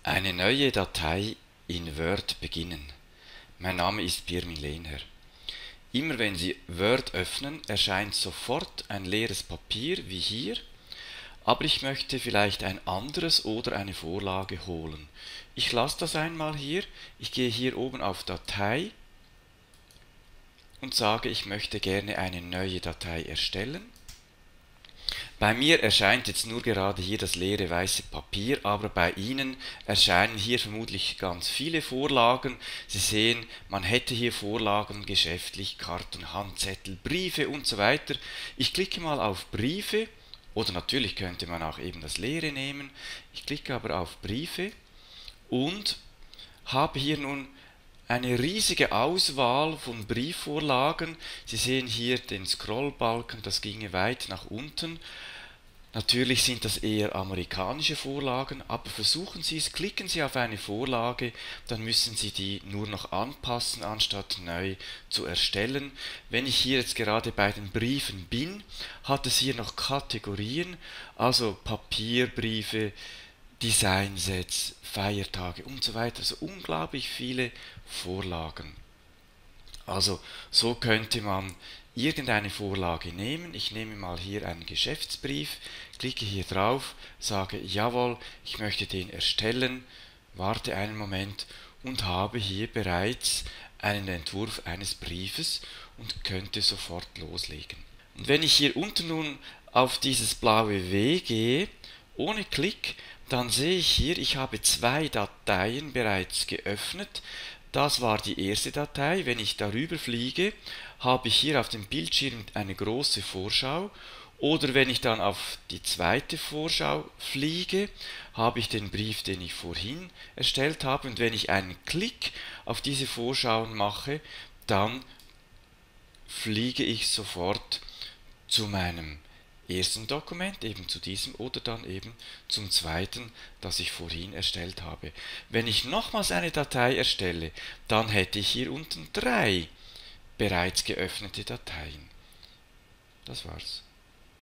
Eine neue Datei in Word beginnen. Mein Name ist Pirmin Lehner. Immer wenn Sie Word öffnen, erscheint sofort ein leeres Papier wie hier, aber ich möchte vielleicht ein anderes oder eine Vorlage holen. Ich lasse das einmal hier, ich gehe hier oben auf Datei und sage, ich möchte gerne eine neue Datei erstellen. Bei mir erscheint jetzt nur gerade hier das leere weiße Papier, aber bei Ihnen erscheinen hier vermutlich ganz viele Vorlagen. Sie sehen, man hätte hier Vorlagen geschäftlich, Karten, Handzettel, Briefe und so weiter. Ich klicke mal auf Briefe oder natürlich könnte man auch eben das leere nehmen. Ich klicke aber auf Briefe und habe hier nun eine riesige Auswahl von Briefvorlagen. Sie sehen hier den Scrollbalken, das ginge weit nach unten. Natürlich sind das eher amerikanische Vorlagen, aber versuchen Sie es, klicken Sie auf eine Vorlage, dann müssen Sie die nur noch anpassen, anstatt neu zu erstellen. Wenn ich hier jetzt gerade bei den Briefen bin, hat es hier noch Kategorien, also Papierbriefe, Designsets, Feiertage und so weiter, also unglaublich viele Vorlagen. Also so könnte man irgendeine Vorlage nehmen. Ich nehme mal hier einen Geschäftsbrief, klicke hier drauf, sage jawohl, ich möchte den erstellen, warte einen Moment und habe hier bereits einen Entwurf eines Briefes und könnte sofort loslegen. Und wenn ich hier unten nun auf dieses blaue W gehe, ohne Klick, dann sehe ich hier, ich habe zwei Dateien bereits geöffnet. Das war die erste Datei. Wenn ich darüber fliege, habe ich hier auf dem Bildschirm eine große Vorschau. Oder wenn ich dann auf die zweite Vorschau fliege, habe ich den Brief, den ich vorhin erstellt habe. Und wenn ich einen Klick auf diese Vorschauen mache, dann fliege ich sofort zu meinem ersten Dokument, eben zu diesem oder dann eben zum zweiten, das ich vorhin erstellt habe. Wenn ich nochmals eine Datei erstelle, dann hätte ich hier unten drei bereits geöffnete Dateien. Das war's.